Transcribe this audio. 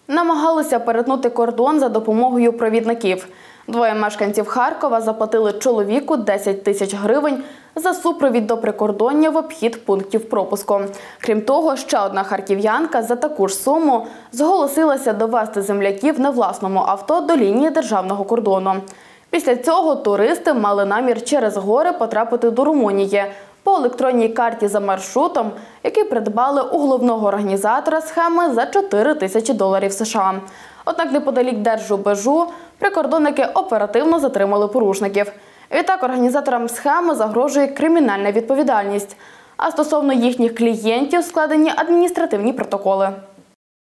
Намагалися перетнути кордон за допомогою провідників. Двоє мешканців Харкова заплатили чоловіку 10 тисяч гривень за супровід до прикордоння в обхід пунктів пропуску. Крім того, ще одна харків'янка за таку ж суму зголосилася довести земляків на власному авто до лінії державного кордону. Після цього туристи мали намір через гори потрапити до Румунії по електронній карті за маршрутом, який придбали у головного організатора схеми за $4000 США. Однак неподалік держрубежу прикордонники оперативно затримали порушників. Відтак організаторам схеми загрожує кримінальна відповідальність, а стосовно їхніх клієнтів складені адміністративні протоколи.